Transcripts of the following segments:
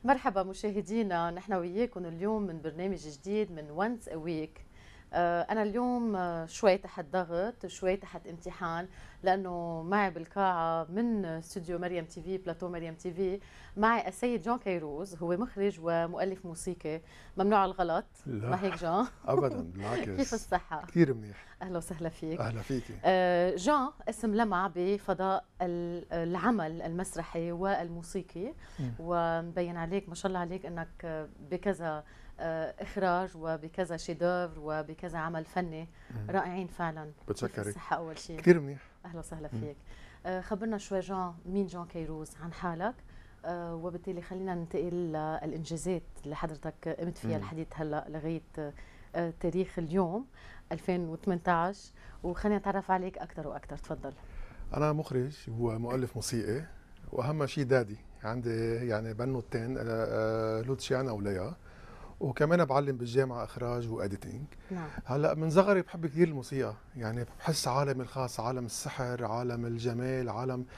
مرحبا مشاهدينا، نحن وياكم اليوم من برنامج جديد من وانس ا ويك. أنا اليوم شوي تحت ضغط، شوي تحت امتحان، لأنه معي بالقاعة من استوديو مريم تي في، بلاتو مريم تي في، معي السيد جون كيروز، هو مخرج ومؤلف موسيقي. ممنوع الغلط، لا ما هيك جون؟ ابدا كيف بالعكس. الصحة؟ كثير منيح. أهلا وسهلا فيك. اهلا فيكي. جان اسم لمع بفضاء العمل المسرحي والموسيقي، مم. ومبين عليك ما شاء الله عليك انك بكذا اخراج وبكذا شيدوفر وبكذا عمل فني مم. رائعين فعلا. كيف بتشكرك. الصحة اول شيء؟ كثير منيح. اهلا وسهلا مم. فيك. خبرنا شوي جان، مين جان كيروز عن حالك؟ وبالتالي خلينا ننتقل للانجازات اللي حضرتك قمت فيها مم. لحديت هلا لغايه تاريخ اليوم 2018، وخلينا نتعرف عليك اكثر واكثر. تفضل. انا مخرج ومؤلف موسيقي، واهم شيء دادي عندي، يعني بنوتين لوتشيانا وليا، وكمان بعلم بالجامعه اخراج واديتنج. نعم. هلا من صغري بحب كثير الموسيقى، يعني بحس عالمي الخاص، عالم السحر، عالم الجمال،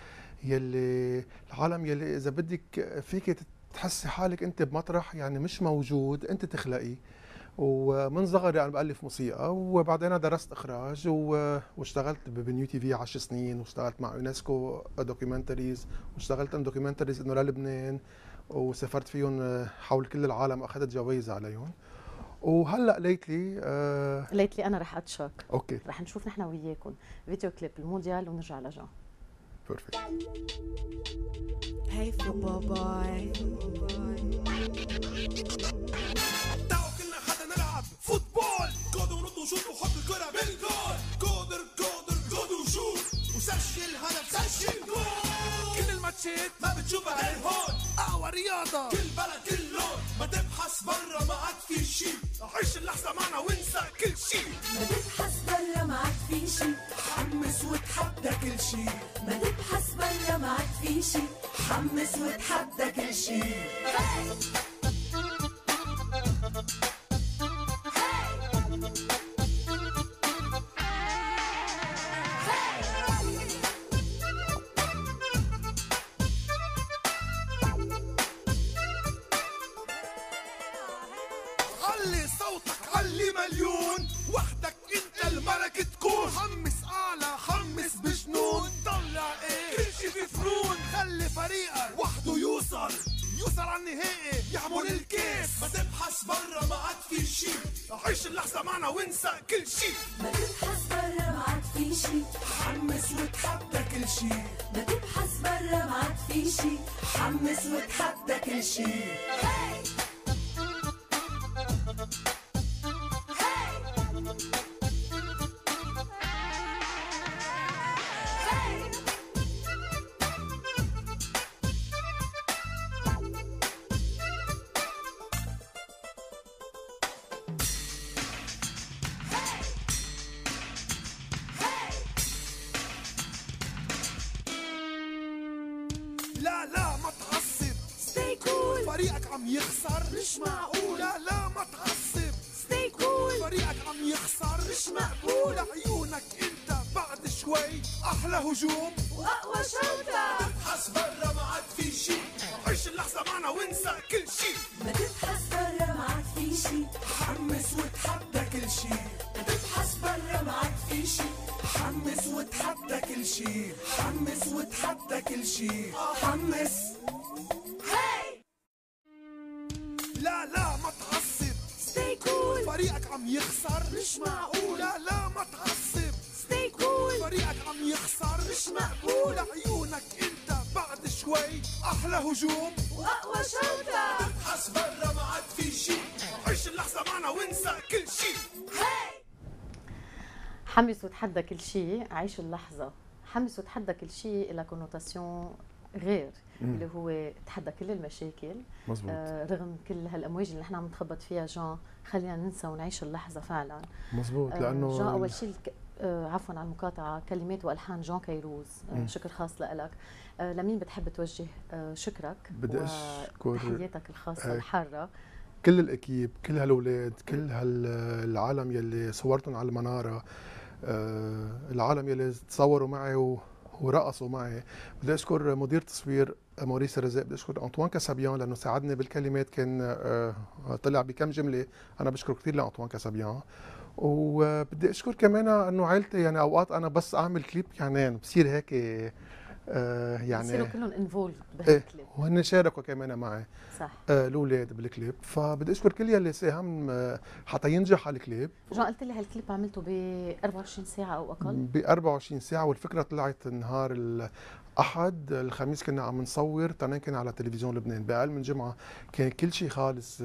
العالم يلي اذا بدك فيك تحسي حالك انت بمطرح يعني مش موجود، انت تخلقي. ومن صغري انا بالف موسيقى، وبعدين درست اخراج واشتغلت بنيو تي في 10 سنين، واشتغلت مع يونسكو دوكيومنتريز، واشتغلت دوكيومنتريز انه للبنان، وسافرت فيهم حول كل العالم، اخذت جوائز عليهم. وهلا ليتلي ليتلي انا رح اتشك. اوكي رح نشوف نحن وياكم فيديو كليب المونديال ونرجع لجان. بيرفكت. Hey football boy. تعالوا كلنا حدا نلعب فوتبول، كود ونط وشوط وحط الكرة بالجول، كودر كودر كود وشوط وسجل هدف، سجل جول. كل الماتشات ما بتشوفها غير هون، أقوى رياضة كل بلد كل لون، ما تبحث برا ما عاد في شي، عيش اللحظة معنا وانسى كل شي. ما تبحث برا ما عاد في شي، حمس وتحدى كل شي. ما تبحث برا ما عاد في شي، حمس وتحدى كل شي. علي صوتك علي مليون، وحدك انت الملك تكون، حمس اعلى حمس بجنون، طلع ايه كل شي في فنون، خلي فريقك وحده يوصل على النهائي يحمل الكاس، ما تبحث برا ما عاد في شي، عيش اللحظة معنا وانسى كل شي. ما تبحث برا ما عاد في شي، حمس وتحدى كل شي. ما تبحث برا ما عاد في شي، حمس وتحدى كل شي. لا لا ما تعصب، Stay cool. فريقك عم يخسر مش معقول. لا لا ما تعصب، Stay cool. فريقك عم يخسر مش معقول. لعيونك انت بعد شوي احلى هجوم، وأقوى شوطة. تبحث برا ما عاد في شي، عيش اللحظة معنا وانسى كل شي. ما تبحث برا ما عاد في شي، حمس وتحدى كل شي. ما تبحث برا ما عاد في شي، حمس وتحدى كل شي. حمس وتحدى كل شي. حمس. هاي. لا لا ما تعصب، Stay cool. فريقك عم يخسر مش معقول. لا لا ما تعصب، Stay cool. فريقك عم يخسر مش معقول. لعيونك انت بعد شوي احلى هجوم، وأقوى شوطة. تبحث برا ما عاد في شي، عيش اللحظة معنا وانسى كل شي. هاي. حمس وتحدى كل شيء، عيش اللحظه. حمس وتحدى كل شيء لها كونوتاسيون غير، اللي هو تحدى كل المشاكل. مزبوط. رغم كل هالامواج اللي نحن عم نتخبط فيها جان، خلينا ننسى ونعيش اللحظه فعلا. مزبوط. لانه جان اول شيء عفوا على المقاطعه، كلمات والحان جان كيروز. شكر خاص لك. لمين بتحب توجه شكرك بدي اشكر وتحياتك الخاصه الحاره؟ كل الاكيب، كل هالاولاد، كل هالعالم يلي صورتهم على المناره، العالم يلي تصوروا معي ورقصوا معي. بدي اشكر مدير تصوير موريس الرزاق، بدي اشكر انطوان كاسابيان لانه ساعدني بالكلمات، كان طلع بكم جمله، انا بشكره كثير لانطوان كاسابيان. وبدي اشكر كمان انه عائلتي، يعني اوقات انا بس اعمل كليب يعني بصير هيك يعني بصيروا كلهم انفولد ايه، بهالكليب. وهن شاركوا كمان معي صح. الاولاد بالكليب، فبدي اشكر كل يلي ساهم حتى ينجح الكليب. جان قلت لي هالكليب عملته ب 24 ساعه او اقل؟ ب 24 ساعه، والفكره طلعت نهار الاحد، الخميس كنا عم نصور، تنين كنا على تلفزيون لبنان، باقل من جمعه كان كل شيء خالص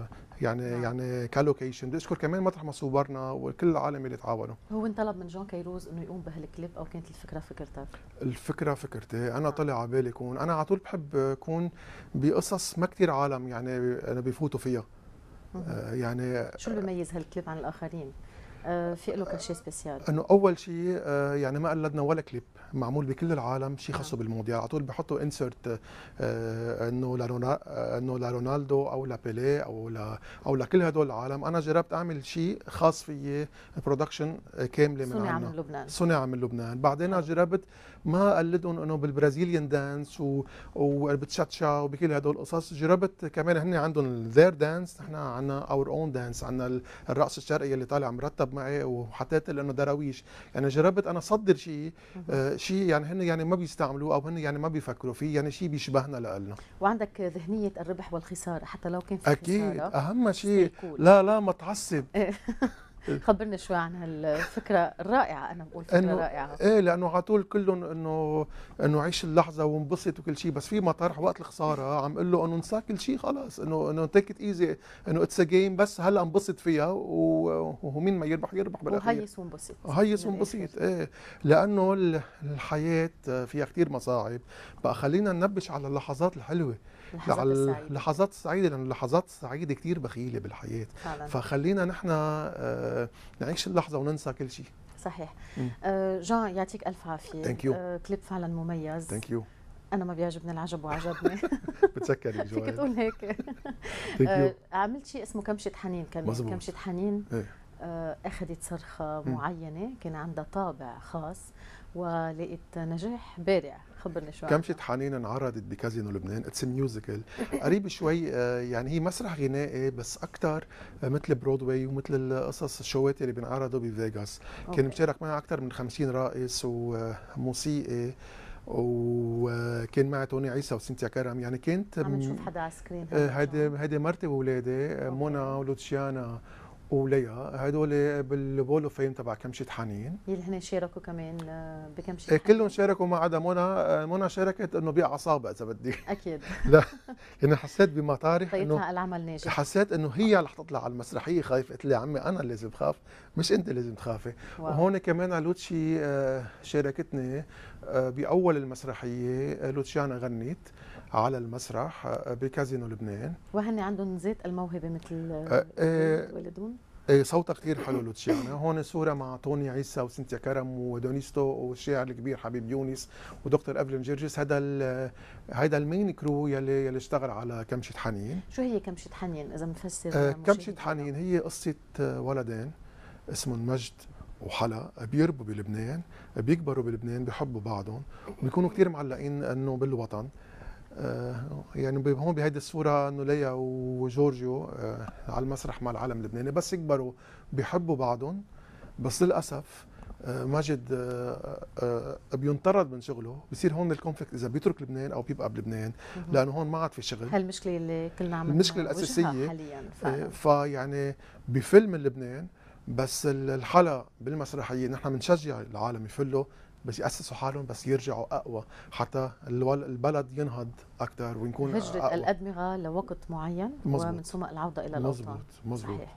يعني كالوكيشن. بدي اشكر كمان مطرح ما صورنا وكل العالم اللي تعاونوا. هو انطلب من جون كيروز انه يقوم بهالكليب او كانت الفكره فكرتك؟ الفكره فكرتي، انا طلع على بالي كون انا على طول بحب اكون بقصص ما كثير عالم يعني انا بفوتوا فيها. يعني شو اللي بيميز هالكليب عن الاخرين؟ في له كل سبيسيال؟ انه اول شيء يعني ما قلدنا ولا كليب معمول بكل العالم شيء خاصه بالمونديال، على طول بحطوا انسرت انه انه لرونالدو او لبيليه او لكل هدول العالم. انا جربت اعمل شيء خاص فيي، برودكشن كامله من صنع عنا، من لبنان. صنع من لبنان. بعدين جربت ما اقلدهم انه بالبرازيليان دانس وبتشاتشا وبكل هدول القصص، جربت كمان هن عندهم ذير دانس، نحن عندنا اور اون دانس، عندنا الرقص الشرقي اللي طالع مرتب معي، وحطيت له انه دراويش. يعني جربت انا اصدر شيء شيء يعني هن يعني ما بيستعملوه او هن يعني ما بيفكروا فيه، يعني شيء بيشبهنا لنا. وعندك ذهنيه الربح والخساره حتى لو كان في اكيد خساره. اهم شيء cool. لا ما تعصب. خبرنا شوي عن هالفكره الرائعه، انا بقول فكره رائعه. ايه لانه على طول كلهم انه عيش اللحظه وانبسط وكل شيء، بس في مطرح وقت الخساره عم قول له انه انسى كل شيء خلص، انه تيك ات ايزي، انه اتس ا جيم، بس هلا انبسط فيها ومين ما يربح بالاخير. وهيص وانبسط. هيص وانبسط ايه، لانه الحياه فيها كثير مصاعب، بقى خلينا ننبش على اللحظات الحلوه، اللحظات السعيده، لانه اللحظات السعيده كثير بخيله بالحياه فعلا. فخلينا نحن نعيش اللحظه وننسى كل شيء. صحيح. جان يعطيك الف عافيه. ثانك يو. كليب فعلا مميز. ثانك يو. انا ما بيعجبني العجب وعجبني. بتسكري جوال. فيك تقول هيك. عملت شيء اسمه كمشة حنين كمان. مزبوط. كمشة حنين ايه. اخذت صرخه معينه، كان عندها طابع خاص ولقيت نجاح بارع. خبرني شوي. كمشة حنين انعرضت بكازينو لبنان، اتس ميوزيكال قريب شوي، يعني هي مسرح غنائي بس اكثر مثل برودواي ومثل القصص الشوات اللي بينعرضوا بفيغاس. كان مشارك معي اكثر من 50 راقص وموسيقي، وكان معي توني عيسى وسنتيا كرم. يعني كنت عم نشوف حدا على السكرين. هيدي مرتي واولادي منى ولوتشيانا وليا، هدول بالبولو فيم تبع كمشة حنين اللي هن شاركوا كمان بكمشة حنين. كلهم شاركوا ما عدا منى شاركت انه باعصابها اذا بدي. اكيد. لا يعني حسيت بمطارح انه العمل ناجح، حسيت انه هي رح تطلع على المسرحيه خايفه. قلت لي عمي انا لازم خاف مش انت لازم تخافي. وهون كمان لوتشي شاركتني باول المسرحيه، لوتشيانا غنت على المسرح بكازينو لبنان، وهن عندهم زيت الموهبه مثل ولدون. صوتها كثير حلو لوتشيانا. هون صوره مع توني عيسى وسنتيا كرم ودونيستو والشاعر الكبير حبيب يونس ودكتور افلين جرجس. هيدا المين كرو يلي اشتغل على كمشة حنين. شو هي كمشة حنين اذا بنفسر؟ كمشة حنين هي قصه ولدين اسمهم مجد وحلا، بيربوا بلبنان، بيكبروا بلبنان، بيحبوا بعضهم وبيكونوا كثير معلقين انه بالوطن. يعني هون بهيدي الصوره انه ليا وجورجيو على المسرح مع العالم اللبناني، بس يكبروا بيحبوا بعضهم. بس للاسف ماجد بينطرد من شغله، بصير هون الكونفليكت اذا بيترك لبنان او بيبقى بلبنان، لانه هون ما عاد في شغل. هالمشكله اللي كلنا عم المشكله الاساسيه حاليا. فيعني بفيلم لبنان بس الحلا بالمسرحيه نحن بنشجع العالم يفلوا، بس يأسسوا حالهم، بس يرجعوا أقوى حتى البلد ينهض أكثر ونكون هجرة أقوى. الأدمغة لوقت معين. مزبوط. ومن ثم العودة إلى الأوطان. مزبوط. صحيح.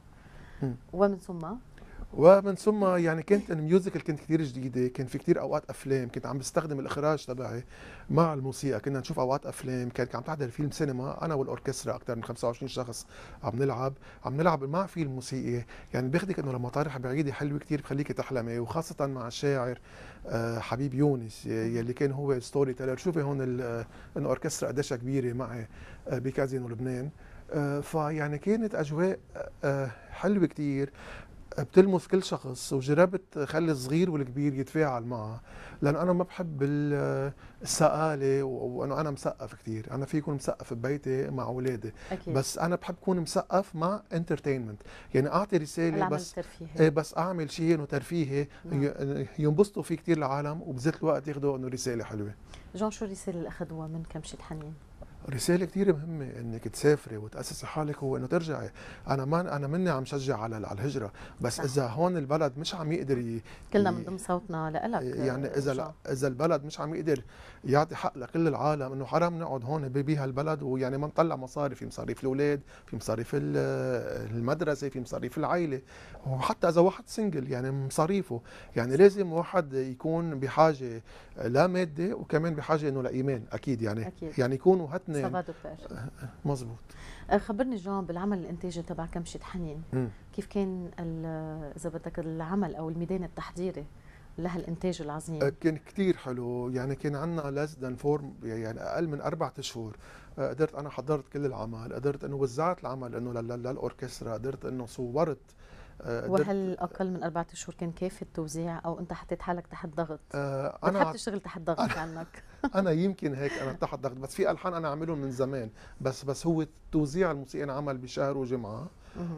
ومن ثم يعني كنت الميوزيكال كنت كثير جديده، كان في كثير اوقات افلام، كنت عم بستخدم الاخراج تبعي مع الموسيقى، كنا نشوف اوقات افلام، كانت عم تحضر فيلم سينما انا والاوركسترا اكثر من 25 شخص عم نلعب مع فيلم موسيقي. يعني بياخذك انه لمطارح بعيده حلوه كثير، بخليك تحلمي، وخاصه مع الشاعر حبيب يونس يلي كان هو ستوري تيلر. شوفي هون الاوركسترا قديش كبيره معي بكازينو لبنان. فيعني كانت اجواء حلوه كثير. بتلمس كل شخص، وجربت خلي الصغير والكبير يتفاعل معها، لانه انا ما بحب السقاله وانه انا مسقف كثير. انا في يكون مسقف ببيتي مع اولادي، اكيد بس انا بحب اكون مسقف مع انترتينمنت، يعني اعطي رساله العمل بس الترفيهي. بس اعمل شيء انه ترفيهي ينبسطوا فيه كثير العالم، وبذات الوقت ياخذوا انه رساله حلوه. جون، شو الرساله اللي اخذوها من كمشة حنين؟ رسالة كثير مهمة انك تسافري وتأسسي حالك، هو انه ترجعي. انا مني عم شجع على الهجرة، بس صح. اذا هون البلد مش عم يقدر كلنا بنضم صوتنا لإلك. يعني جون. اذا البلد مش عم يقدر يعطي حق لكل العالم، انه حرام نقعد هون بهالبلد ويعني ما نطلع مصاري، في مصاريف الاولاد، في مصاريف المدرسة، في مصاريف العائلة، وحتى اذا واحد سنجل يعني مصاريفه. يعني لازم واحد يكون بحاجة لا مادة وكمان بحاجة انه لايمان، اكيد يعني أكيد. يعني يكونوا هاتنين. سافا دوبير. مزبوط. خبرني جون بالعمل الانتاجي تبع كمشة حنين، كيف كان اذا بدك العمل او الميدان التحضيري لهالانتاج العظيم؟ كان كتير حلو، يعني كان عندنا less than 4، يعني اقل من 4 اشهر. قدرت انا حضرت كل العمل، قدرت انه وزعت العمل انه للاوركسترا، قدرت انه صورت. وهل اقل من 4 اشهر كان كافي التوزيع، او انت حطيت حالك تحت ضغط؟ انا بتحب تشتغل تحت ضغط عنك؟ انا يمكن هيك انا تحت ضغط، بس في الحان انا عاملهم من زمان، بس هو توزيع الموسيقى انعمل بشهر وجمعه،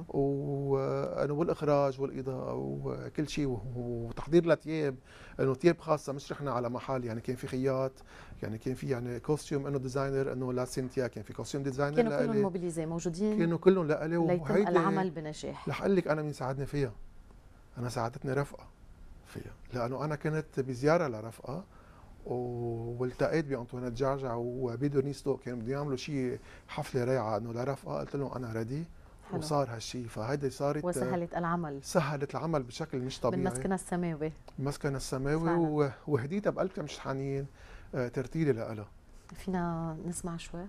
وانا والاخراج والاضاءه وكل شيء، وتحضير لتياب، انه تياب خاصه مش رحنا على محل، يعني كان في خياط، يعني كان في يعني كوستيوم انه ديزاينر، انه لسينتيا كان في كوستيوم ديزاينر، كانوا كلهم موبيليزي موجودين، كانوا كلهم لإلي، ليتم العمل بنجاح. رح اقول لك انا مين ساعدني فيها؟ انا ساعدتني رفقه فيها، لانه انا كنت بزياره لرفقه والتقيت بانطوانيت جعجع وبيدونيستو، كانوا بدهم يعملوا شيء حفله رايعه انه لرفقه، قلت لهم انا ريدي، وصار هالشيء. فهيدي صارت وسهلت العمل، سهلت العمل بشكل مش طبيعي، من مسكنها السماوي. مسكنها السماوي، وهديتها بقلب كمشة حنين ترتيلي لها. فينا نسمع شوي؟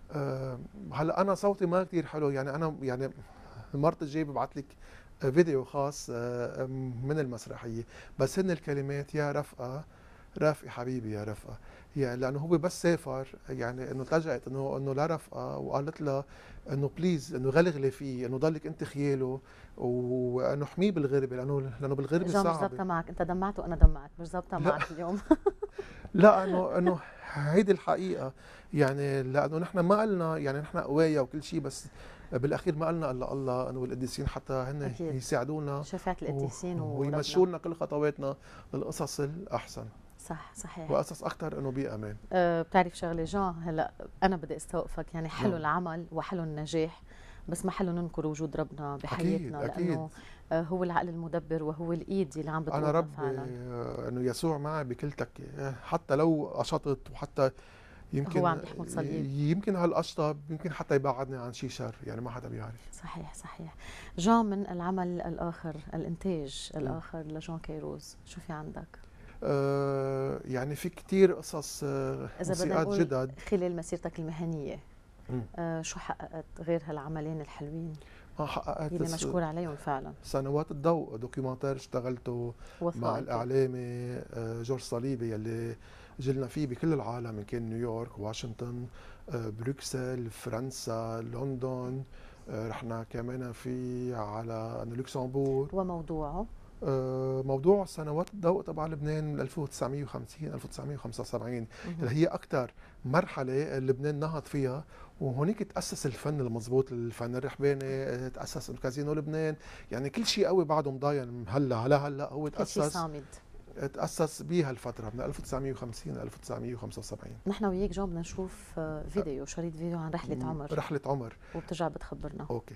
هلا انا صوتي ما كثير حلو، يعني انا يعني المرة الجاية ببعث لك فيديو خاص من المسرحية، بس هن الكلمات يا رفقة، رافقي حبيبي يا رفقة، يعني لانه هو بس سافر، يعني انه لجأت انه لرفقة وقالت لها انه بليز انه غلغلي فيه، انه ضلك انت خياله، وانه حميه بالغربة، لانه بالغربة صعبة. مش ظابطة معك، انت دمعت وانا دمعت، مش ظابطة معك اليوم. لا انه هيدي الحقيقة، يعني لانه نحن ما قلنا، يعني نحن قوايا وكل شيء، بس بالاخير ما قلنا الا الله، انه القديسين حتى هن يساعدونا، شفاعة القديسين ويمشوا لنا كل خطواتنا للقصص الاحسن. صح صحيح، وقصص اكثر انه بامان. بتعرف شغله جان، هلا انا بدي استوقفك، يعني حلو العمل وحلو النجاح، بس ما حلو ننكر وجود ربنا بحياتنا، أكيد لانه هو العقل المدبر وهو الايد اللي عم بتقودنا. انا ربي انه يسوع معي بكل تكه، حتى لو قشطت، وحتى يمكن هو عم يحمل صليب، يمكن هالقشطه يمكن حتى يبعدني عن شيء شر، يعني ما حدا بيعرف. صحيح صحيح. جان، من العمل الاخر، الانتاج الاخر لجون كيروز، شو في عندك؟ يعني في كتير قصص موسيقات جدد خلال مسيرتك المهنيه. شو حققت غير هالعملين الحلوين؟ حققت اللي مشكور عليهم فعلا. سنوات الضوء، دوكيومنتير اشتغلته مع الاعلامي جورج صليبي، يلي جلنا فيه بكل العالم، من كان نيويورك، واشنطن، بروكسل، فرنسا، لندن، رحنا كمان في على لوكسمبورغ. وموضوعه موضوع سنوات الضوء تبع لبنان من 1950 1975، اللي هي اكثر مرحله لبنان نهض فيها، وهونيك تاسس الفن المضبوط، الفن الرحباني، تاسس الكازينو لبنان، يعني كل شيء قوي بعده مضاين هلا هو تاسس بهالفتره من 1950 ل 1975. نحن وياك جون بدنا نشوف فيديو، شريط فيديو عن رحله عمر، وبترجع بتخبرنا. اوكي.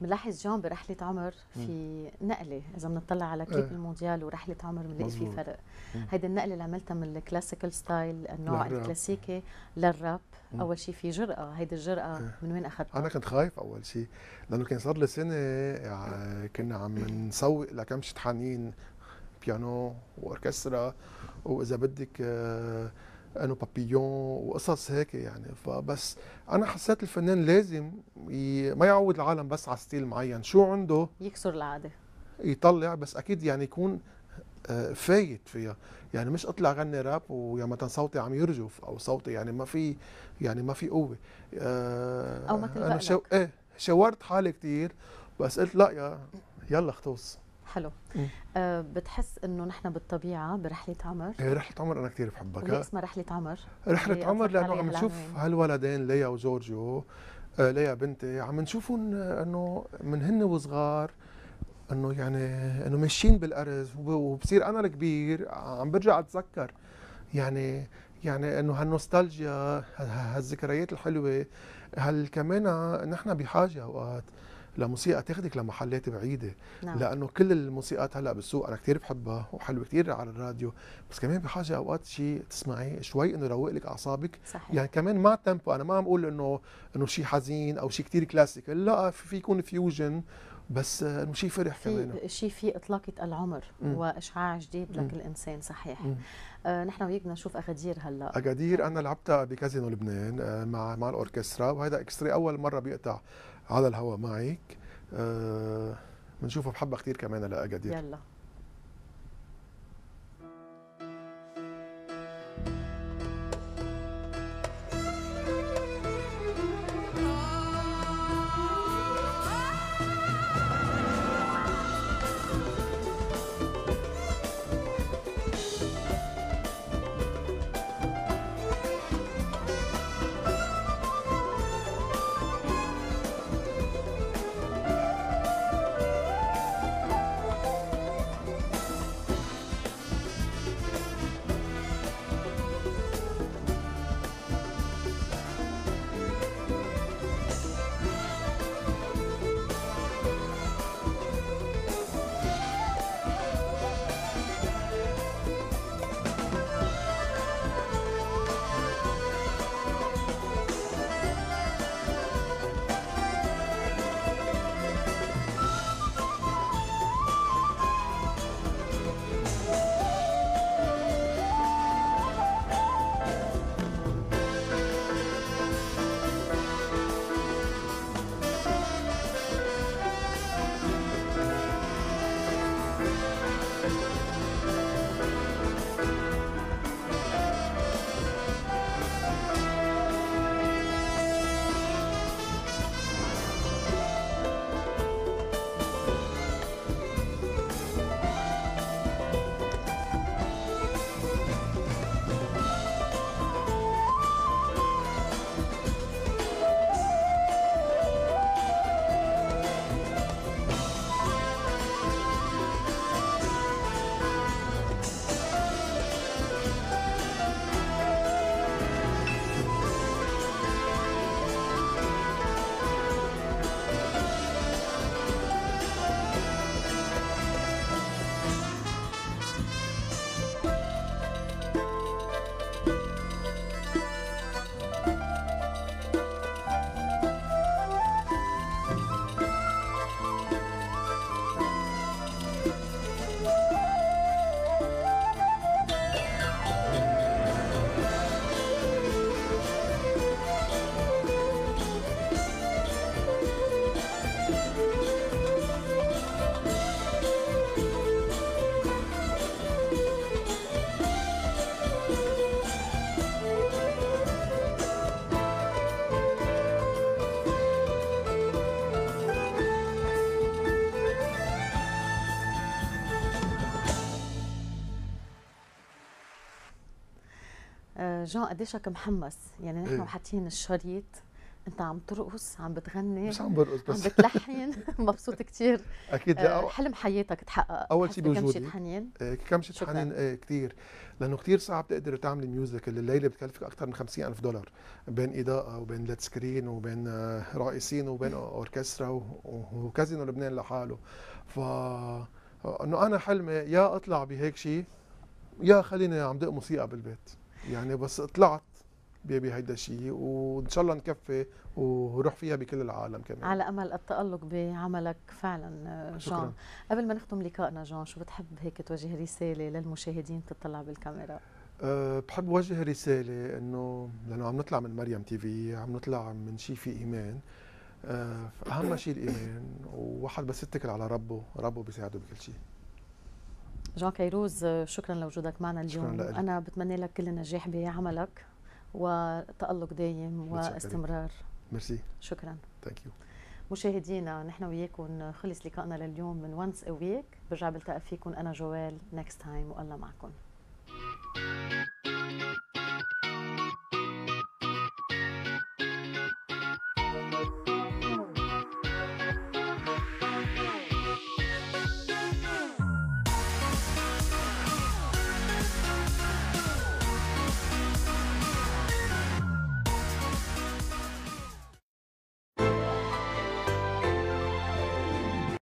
بنلاحظ جون برحلة عمر في نقلة، إذا بنطلع على كليب المونديال ورحلة عمر بنلاقي في فرق. هيدي النقلة اللي عملتها من الكلاسيكال ستايل، النوع الكلاسيكي، للراب. أول شيء في جرأة، هيدي الجرأة من وين أخذتها؟ أنا كنت خايف أول شيء، لأنه كان صار لي سنة يعني كنا عم نسوق لكم شطحانين بيانو وأوركسترا، وإذا بدك انه بابيون وقصص هيك يعني. فبس انا حسيت الفنان لازم ما يعود العالم بس على ستيل معين، شو عنده يكسر العاده، يطلع، بس اكيد يعني يكون فايت فيها. يعني مش اطلع غني راب ويا مثلا صوتي عم يرجف او صوتي يعني ما في قوه. او مثل انا شاورت حالي كثير، بس قلت لا يلا اختص. حلو. بتحس انه نحن بالطبيعه برحله عمر؟ رحله عمر انا كثير بحبها. وليه اسمها رحله عمر؟ رحله عمر لانه عم نشوف هالولدين ليا وجورجيو، ليا بنتي، عم نشوفهم انه من هن وصغار انه يعني انه ماشيين بالارز، وبصير انا الكبير عم برجع اتذكر يعني انه هالنوستالجيا، هالذكريات الحلوه. كمان نحن بحاجه اوقات لموسيقى تاخذك لمحلات بعيده. نعم. لانه كل الموسيقات هلا بالسوق انا كثير بحبها وحلوه كثير على الراديو، بس كمان بحاجه اوقات شيء تسمعيه شوي انه يروق لك اعصابك. صحيح. يعني كمان مع التيمبو، انا ما عم اقول انه شيء حزين او شيء كثير كلاسيك، لا، في يكون فيوجن، بس انه شيء فرح كمان، شيء في اطلاقه العمر واشعاع جديد لكل انسان. صحيح. نحن وياك بدنا نشوف اغادير هلا. اغادير انا لعبتها بكازينو لبنان مع الاوركسترا، وهذا اكستري اول مره بيقطع على الهواء معك. بنشوفه بحبها كثير كمان لاغادير. يلا. جون قديشك محمس، يعني نحن حاطين الشريط انت عم ترقص، عم بتغني، مش عم برقص عم بس. بتلحن. مبسوط كتير. اكيد لا. حلم حياتك تحقق. اول شيء كمشة بوجودي حنين. كمشة شكراً. حنين كثير، لانه كثير صعب تقدر تعمل ميوزك اللي الليله بتكلفك اكثر من $50,000 بين اضاءه وبين ليد سكرين وبين راقصين وبين اوركسترا وكازينو لبنان لحاله. ف انه انا حلمي يا اطلع بهيك شيء يا خليني عم دق موسيقى بالبيت، يعني بس طلعت بهيدا الشيء وان شاء الله نكفي وروح فيها بكل العالم كمان. على امل التالق بعملك فعلا. جان، شكراً. قبل ما نختم لقائنا جان، شو بتحب هيك توجه رساله للمشاهدين تطلع بالكاميرا؟ بحب وجه رسالة انه لانه عم نطلع من مريم تي في، عم نطلع من شيء في ايمان. اهم شيء الايمان، وواحد بس يتكل على ربه، ربه بيساعده بكل شيء. جان كيروز، شكرا لوجودك معنا اليوم. شكراً لك. انا بتمنى لك كل النجاح بعملك وتألق دايم متشكرين. واستمرار. ميرسي. شكرا. ثانك يو. مشاهدينا، نحن وياكم خلص لقائنا لليوم من وانس ا ويك. برجع بلتقى فيكم انا جوال نكست تايم، والله معكم.